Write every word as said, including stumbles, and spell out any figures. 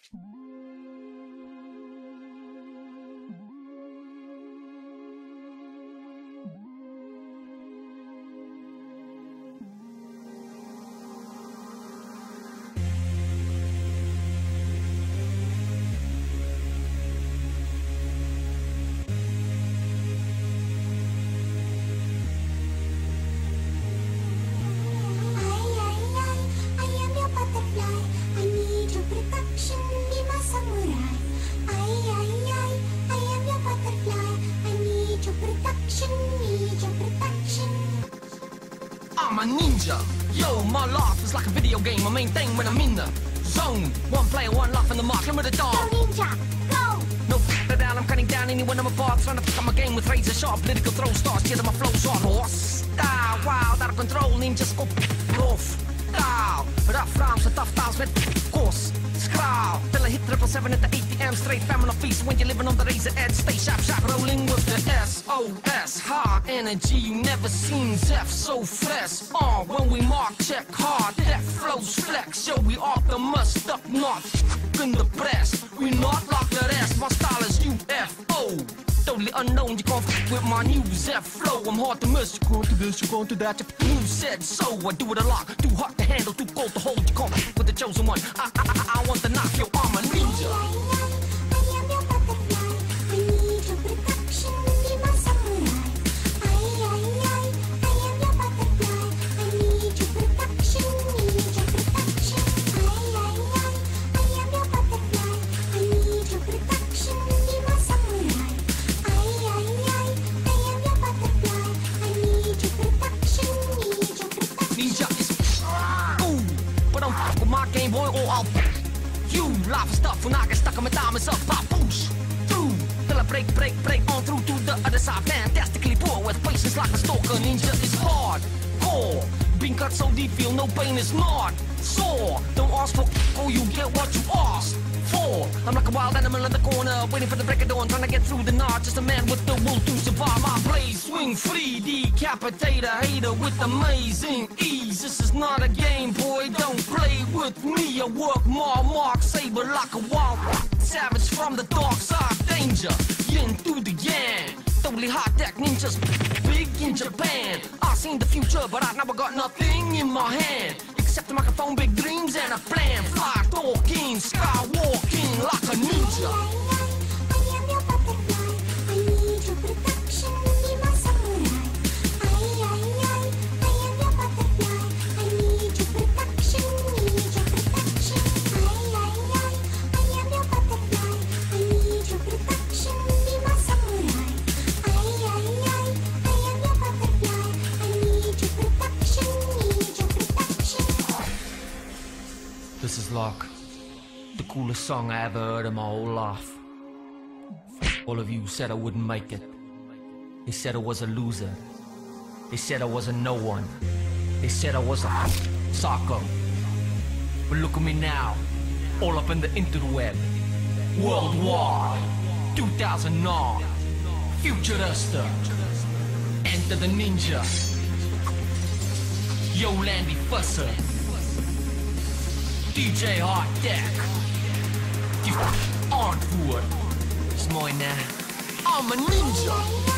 I'm a ninja. Yo, my life is like a video game. My main thing when I'm in the zone. One player, one life in the mark. Limit the dog. Go ninja, go! No f***er down, I'm cutting down anyone on my path. Trying to pick up my game with razor sharp political throw stars. Cheer my flows on horse. Style, wild, out of control. Ninjas go off. Style, rough rhymes and tough styles with course. Scrawl, till I hit triple seven at the A T M. Straight famine of feast when you're living on the razor edge. Stay sharp, sharp, rolling with the S O S. High energy, you never seen Zeph so fresh. Uh, when we mark, check hard, that flows flex. Yo, we optimist up north, in the press. We not like the rest, my style is U F O. Totally unknown, you can't f with my new Zeph flow. I'm hard to miss, you can't do this, you can't do that. You said so, I do it a lot. Too hot to handle, too cold to hold. You can't f with the chosen one. I, I, I, I want to knock your arm, a ninja. I am your butterfly. I need your protection. Be my samurai. I, I, I, I am your butterfly. I need your protection. Need your protection. I, I, I, I am your butterfly. I need your protection. Be my samurai. I, I, I, I am your butterfly. I need your protection. Need your protection. Ninja is ooh, but don't f with my Game Boy or I'll you. Life is tough when I get stuck on my diamonds up. I push through till I break, break, break on through to the other side. Fantastically poor with patience like a stalker. Ninja is hard core. Being cut so deep, feel no pain is not sore. Don't ask for or you get what you asked for. I'm like a wild animal in the corner, waiting for the break of dawn, trying to get through the night. Just a man with the will to survive. My blaze swing free, decapitate a hater with amazing ease. This is not a game, boy, don't play with me. I work my mark, saber like a wild savage from the dark side. Danger, yin through the yang. Totally high tech ninjas, big in Japan. I seen the future, but I never got nothing in my hand except a microphone, big dreams and a plan. Fly talking, skywalking like a ninja. I am your butterfly. I need your protection. Be my samurai. I, I, I, I am your butterfly. I need your protection. Need your protection. I, I, I, I am your butterfly. I need your protection. Be my samurai. I, I, I, I am your butterfly. I need your protection. Need your protection. This is like the coolest song I ever heard in my whole life. All of you said I wouldn't make it. They said I was a loser. They said I was a no one. They said I was a psycho. But look at me now, all up in the interweb. Worldwide, two thousand nine, Futurista. Enter the ninja. Yo, Landy Fusser. D J Hard Deck. Die antwoord is mooi, né? I'm a ninja.